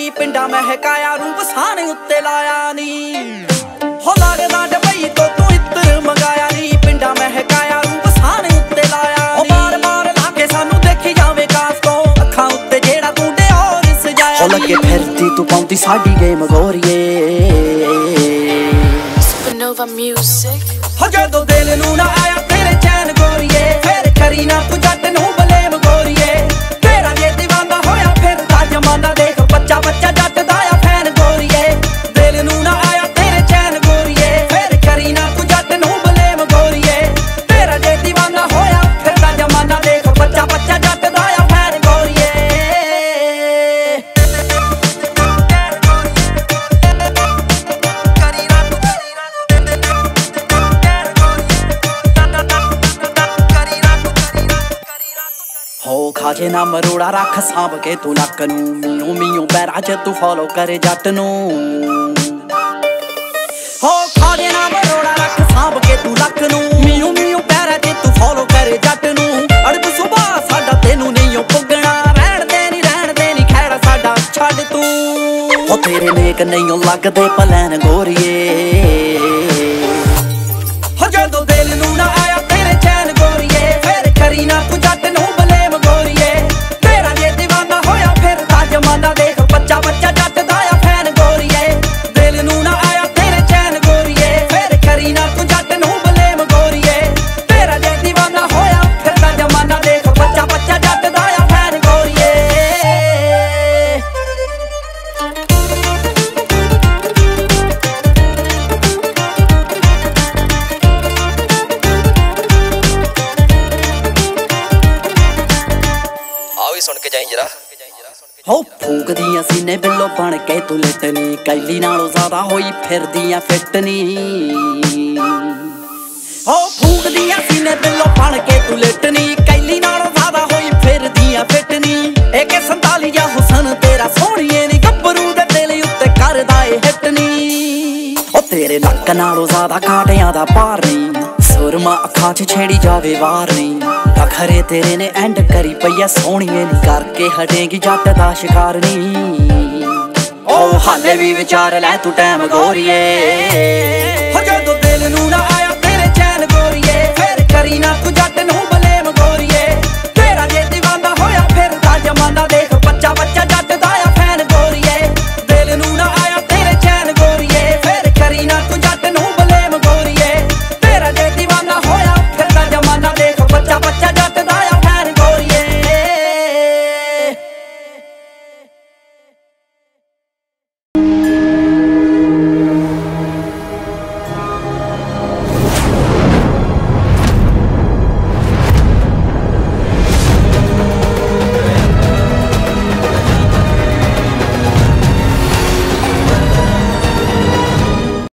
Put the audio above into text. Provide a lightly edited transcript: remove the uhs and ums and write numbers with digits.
ਨੀ ਪਿੰਡਾਂ ਮਹਿਕਾਇਆ ਰੂਪ ਸਾਣੇ ਉੱਤੇ ਲਾਇਆ ਨੀ ਹੋ ਲੱਗਦਾ ਡਬਈ ਤੋਂ ਤੂੰ ਇੱਤਰ ਮੰਗਾਇਆ ਨੀ ਪਿੰਡਾਂ ਮਹਿਕਾਇਆ ਰੂਪ ਸਾਣੇ ਉੱਤੇ ਲਾਇਆ ਨੀ ਬਾਰ-ਬਾਰ ਲਾ ਕੇ ਸਾਨੂੰ ਦੇਖੀ ਜਾਵੇ ਕਾਸ ਤੋਂ ਅੱਖਾਂ ਉੱਤੇ ਜਿਹੜਾ ਤੂੰ ਡਿਓਰ ਸਜਾਇਆ ਨੀ ਲੱਗੇ ਫਿਰਦੀ ਤੂੰ ਪਾਉਂਦੀ ਸਾਡੀ ਗੇਮ ਗੋਰੀਏ Supernova Music ਹੋ ਜਦੋਂ ਦਿਲ ਨੂੰ ਨਾ ਆਇਆ ਤੇਰੇ ਚੈਨ ਗੋਰੀਏ ਫੇਰ ਕਰੀ ਨਾ ਤੂੰ ਜੱਟ ਨੂੰ ਬਲੇਮ ਗੋਰੀਏ ਤੇਰਾ ਜੇ دیਵਾਨਾ ਹੋਇਆ ਫਿਰਦਾ ਜਮਾਨਾ ਦੇਖ ਬੱਚਾ ਬੱਚਾ ਜੱਟ ਦਾ ਆ ਫੈਨ ਗੋਰੀਏ ਦਿਲ ਨੂੰ ਨਾ ਆਇਆ ਤੇਰੇ ਚੈਨ ਗੋਰੀਏ ਫੇਰ ਕਰੀ ਨਾ ਤੂੰ ਜੱਟ ਨੂੰ ਬਲੇਮ ਗੋਰੀਏ ਤੇਰਾ ਜੇ دیਵਾਨਾ ਹੋਇਆ ਫਿਰਦਾ ਜਮਾਨਾ ਦੇਖ ਬੱਚਾ ਬੱਚਾ ਜੱਟ ਦਾ ਆ ਫੈਨ ਗੋਰੀਏ ਹੋ ਖਾਜੇ ਨਾ ਮਰੋੜਾ ਰੱਖ ਸਾਂਭ ਕੇ ਤੂੰ ਲੱਕ ਨੂੰ ਮੀਓ ਮੀਓ ਪੈਰਾਂ 'ਚ ਤੂੰ ਫੋਲੋ ਕਰੇ ਜੱਟ ਨੂੰ ਹੋ ਖਾਜੇ ਨਾ ਮਰੋੜਾ ਰੱਖ ਸਾਂਭ ਕੇ ਤੂੰ ਲੱਕ ਨੂੰ ਮੀਓ ਮੀਓ ਪੈਰਾਂ 'ਚ ਤੂੰ ਫੋਲੋ ਕਰੇ ਜੱਟ ਨੂੰ ਅੜਬ ਸੁਭਾ ਸਾਡਾ ਤੈਨੂੰ ਨਹੀਂ ਓ ਪੁੱਗਣਾ ਰਹਿਣ ਦੇ ਨੀ ਖੈੜਾ ਸਾਡਾ ਛੱਡ ਤੂੰ ਹੋ ਤੇਰੇ ਨੇਕ ਨਹੀਂ ਓ ਲੱਗਦੇ ਪਲੈਨ ਗੋਰੀਏ ਹੋ ਜਦੋਂ ਦਿਲ ਨੂੰ ਨਾ ਆਇਆ ਤੇਰੇ ਚੈਨ ਗੋਰੀਏ ਫੇਰ ਕਰੀ ਨਾ ਤੂੰ ਜੱਟ ਨੂੰ ਬਲੇਮ ਗੋਰੀਏ ਤੇਰਾ ਜੇ دیਵਾਨਾ ਹੋਇਆ ਫਿਰਦਾ ਜਮਾਨਾ ਦੇਖ ਬੱਚਾ ਬੱਚਾ ਜੱਟ ਦਾ ਆ ਫੈਨ ਗੋਰੀਏ ਦਿਲ ਨੂੰ ਨਾ ਆਇਆ ਤੇਰੇ ਚੈਨ ਗੋਰੀਏ ਫੇਰ ਕਰੀ ਨਾ ਤੂੰ ਜੱਟ ਨੂੰ ਬਲੇਮ ਗੋਰੀਏ ਤੇਰਾ ਜੇ دیਵਾਨਾ ਹੋਇਆ ਫਿਰਦਾ ਜਮਾਨਾ ਦੇਖ ਬੱਚਾ ਬੱਚਾ ਜੱਟ ਦਾ ਆ ਫੈਨ ਗੋਰੀਏ ਸੁਣ ਕੇ ਜਾਈ ਜਰਾ ਹੋ ਫੂਕਦੀਆਂ ਸੀਨੇ ਬਿੱਲੋ ਬਣ ਕੇ ਤੂੰ ਲਿਟਣੀ ਕੈਲੀ ਨਾਲੋਂ ਜ਼ਿਆਦਾ ਹੋਈ ਫਿਰਦੀਆਂ ਫਿੱਟਨੀ ਹੋ ਫੂਕਦੀਆਂ ਸੀਨੇ ਬਿੱਲੋ ਬਣ ਕੇ ਤੂੰ ਲਿਟਣੀ ਕੈਲੀ ਨਾਲੋਂ ਜ਼ਿਆਦਾ ਹੋਈ ਫਿਰਦੀਆਂ ਫਿੱਟਨੀ AK-47 ਜਾਂ ਹੁਸਨ ਤੇਰਾ ਸੋਹਣੀਏ ਨੀ ਗੱਭਰੂ ਦੇ ਦਿਲ ਉੱਤੇ ਕਰਦਾ ਏ ਹਿੱਟਨੀ ਉਹ ਤੇਰੇ ਲੱਕ ਨਾਲੋਂ ਜ਼ਿਆਦਾ ਕਾਂਟਿਆਂ ਦਾ ਭਾਰ ਨਹੀਂ ਸੁਰਮਾ ਅੱਖਾਂ 'ਚ ਛੇੜੀ ਜਾਵੇ ਵਾਰ ਨਹੀਂ ਖਰੇ ਤੇਰੇ ਨੇ ਐਂਡ ਕਰੀ ਪਈਆ ਸੋਹਣੀਏ ਨੀ ਕਰਕੇ ਹਟੇਗੀ ਜੱਟ ਦਾ ਸ਼ਿਕਾਰ ਨੀ ਓ ਹਾਲੇ ਵੀ ਵਿਚਾਰ ਲੈ ਤੂੰ ਟਾਈਮ ਗੋਰੀਏ ਹੋ ਜਦੋਂ ਦਿਲ ਨੂੰ ਨਾ ਆਇਆ ਤੇਰੇ ਚੈਨ ਗੋਰੀਏ ਫੇਰ ਕਰੀ ਨਾ ਤੂੰ ਜੱਟ ਨੂੰ